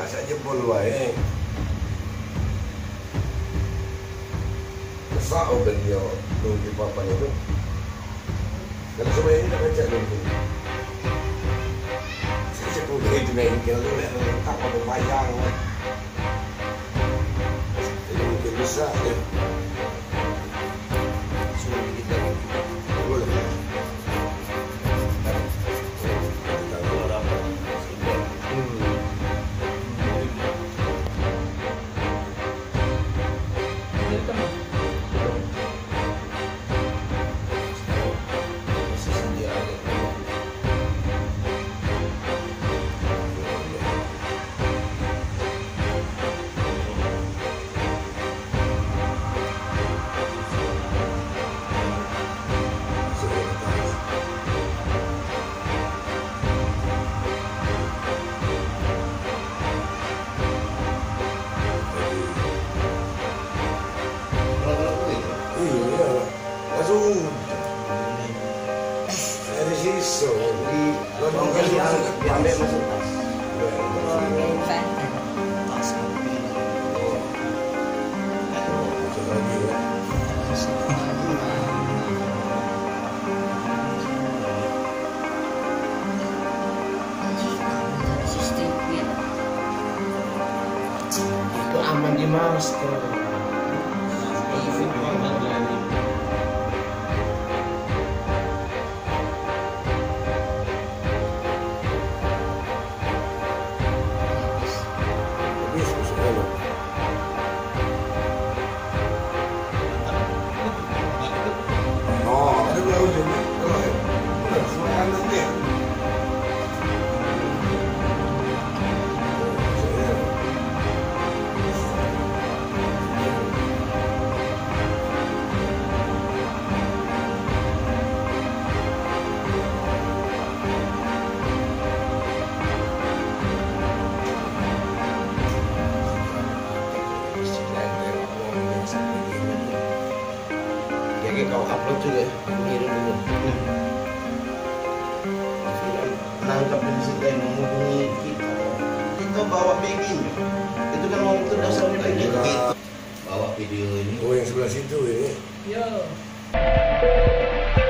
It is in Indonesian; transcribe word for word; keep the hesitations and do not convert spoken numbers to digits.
masa jebol wae. Masa obat dia nunggu papan itu. Kalau semua ini tak baca nunggu. Saya cakap itu bengkel tu, tak apa bayang. Ini mungkin besar dia. Suruh kita boleh. Dari siso di bongkel diangkat diambil masuk tas. Tas Itu aman di masker. Jadi kau upload juga kirim dulu. Nangkap di situ yang menghubungi kita. Kita bawa begini. Itu kan waktu itu dasarnya kayak gitu. bawa video ini. Oh yang sebelah situ ini. Yo.